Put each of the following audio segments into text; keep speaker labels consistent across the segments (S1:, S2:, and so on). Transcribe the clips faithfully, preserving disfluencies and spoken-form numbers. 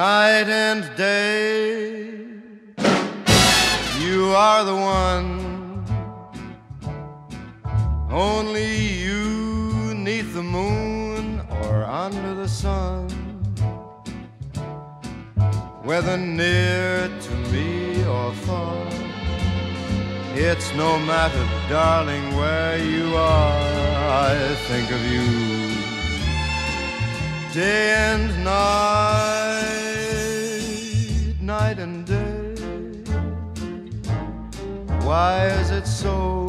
S1: night and day. You are the one, only you, 'neath the moon or under the sun, whether near to me or far. It's no matter, darling, where you are, I think of you day and night, night and day. Why is it so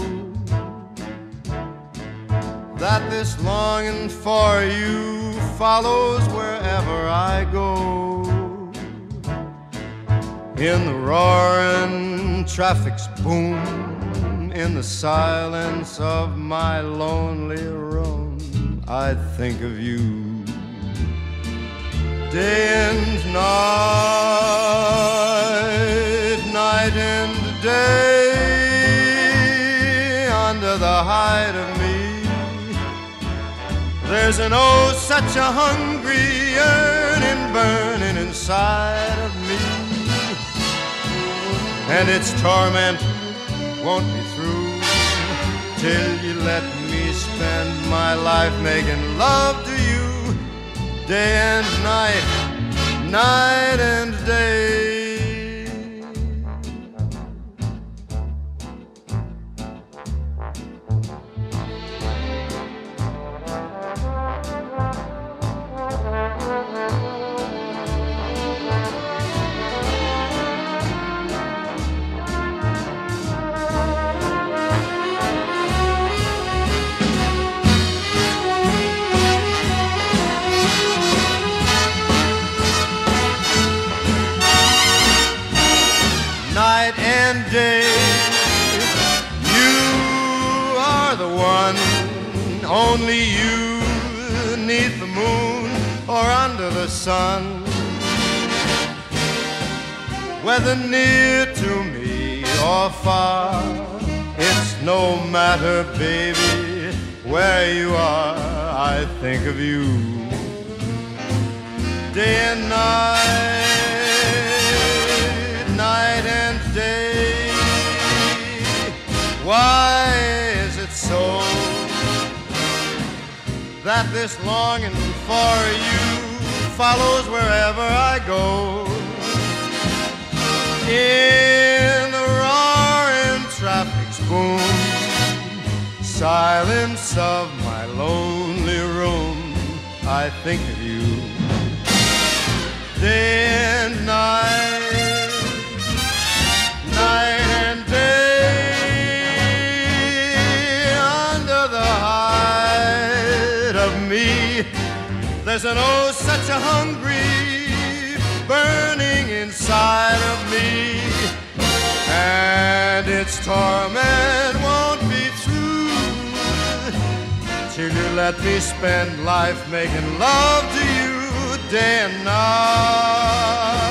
S1: that this longing for you follows wherever I go? In the roaring traffic's boom, in the silence of my lonely room, I think of you day and night, night and day. Under the hide of me, there's an oh such a hungry yearning burning inside of me, and its torment won't be through till you let me spend my life making love to you day and night, night and day. Night and day, you are the one, only you, 'neath the moon or under the sun, whether near to me or far. It's no matter, baby, where you are, I think of you day and night, night and day. Why is it so that this longing for you follows wherever I go? In the roaring traffic's boom, silence of my lonely room, I think of you day and night, night and day. Under the hide of me, there's an oh such a hungry burning inside of me, and its torment won't be through till you let me spend life making love to you day and night.